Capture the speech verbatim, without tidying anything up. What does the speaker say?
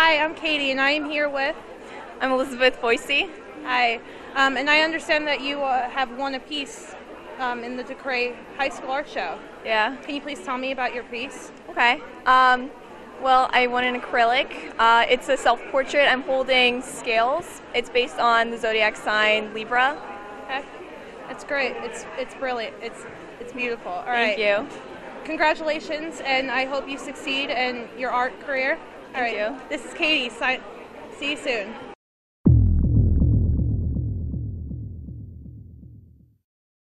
Hi, I'm Katie, and I am here with... I'm Elizabeth Feusse. Hi, um, and I understand that you uh, have won a piece um, in the duCret High School Art Show. Yeah. Can you please tell me about your piece? Okay. Um, well, I won an acrylic. Uh, it's a self-portrait. I'm holding scales. It's based on the zodiac sign Libra. Okay. That's great. It's it's brilliant. It's it's beautiful. All Thank right. you. Congratulations, and I hope you succeed in your art career. All Thank right. you. This is Katie. Si- See you soon.